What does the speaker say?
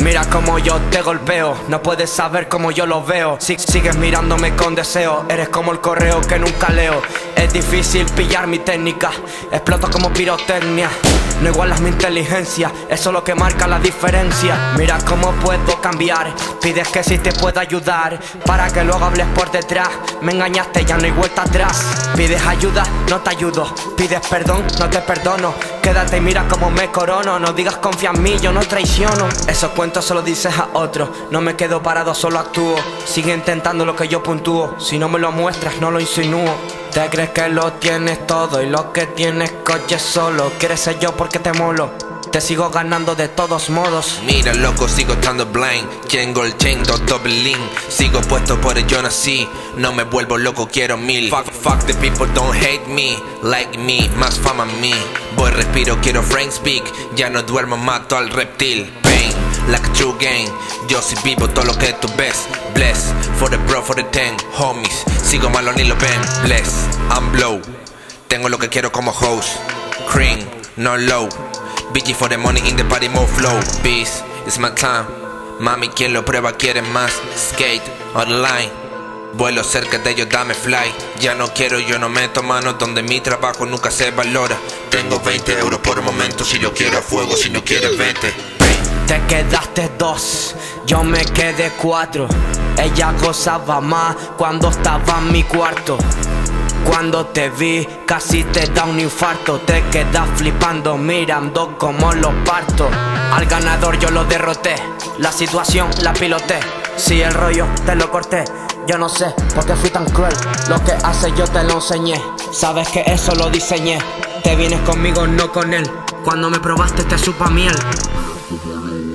Mira como yo te golpeo, no puedes saber cómo yo lo veo. Sigues mirándome con deseo, eres como el correo que nunca leo. Es difícil pillar mi técnica, exploto como pirotecnia. No igualas mi inteligencia, eso es lo que marca la diferencia. Mira cómo puedo cambiar, pides que sí te pueda ayudar, para que luego hables por detrás. Me engañaste, ya no hay vuelta atrás. Pides ayuda, no te ayudo. Pides perdón, no te perdono. Quédate y mira cómo me corono. No digas confía en mí, yo no traiciono. Esos cuentos se los dices a otro. No me quedo parado, solo actúo. Sigue intentando lo que yo puntúo. Si no me lo muestras, no lo insinúo. Te crees que lo tienes todo y lo que tienes coche solo. Quieres ser yo porque te molo. Te sigo ganando de todos modos. Mira loco, sigo estando blind. Chain gold chain, double link. Sigo puesto por el yo nací. No me vuelvo loco, quiero 1000. Fuck the people, don't hate me. Like me, más fama a mí. Voy respiro, quiero frame speak. Ya no duermo, mato al reptil. Pain, like a true game. Yo sí vivo todo lo que tú ves. Bless, for the bro, for the 10 homies. Sigo malo ni lo ven. Bless, I'm blow. Tengo lo que quiero como host. Cream, no low. BG for the money in the party, more flow. Peace, it's my time. Mami, quien lo prueba quiere más. Skate, online. Vuelo cerca de ellos, dame fly. Ya no quiero, yo no meto manos donde mi trabajo nunca se valora. Tengo 20 euros por momento, si yo quiero a fuego, si no quieres vete. Te quedaste 2, yo me quedé 4. Ella gozaba más cuando estaba en mi cuarto. Cuando te vi casi te da un infarto. Te quedas flipando mirando cómo lo parto. Al ganador yo lo derroté, la situación la piloté. Si el rollo te lo corté, yo no sé por qué fui tan cruel. Lo que hace yo te lo enseñé, sabes que eso lo diseñé. Te vienes conmigo, no con él. Cuando me probaste te supo a miel.